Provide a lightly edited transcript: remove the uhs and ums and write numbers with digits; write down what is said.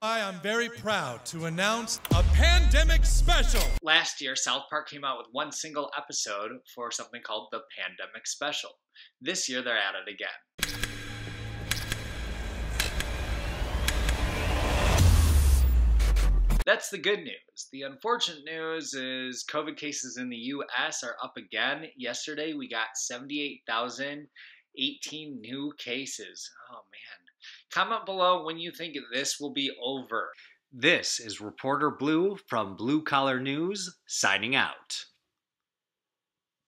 I'm very proud to announce a pandemic special. Last year, South Park came out with one single episode for something called the Pandemic Special. This year, they're at it again. That's the good news. The unfortunate news is COVID cases in the U.S. are up again. Yesterday, we got 78,018 new cases. Oh, man. Comment below when you think this will be over. This is Reporter Blue from Blue Collar News, signing out.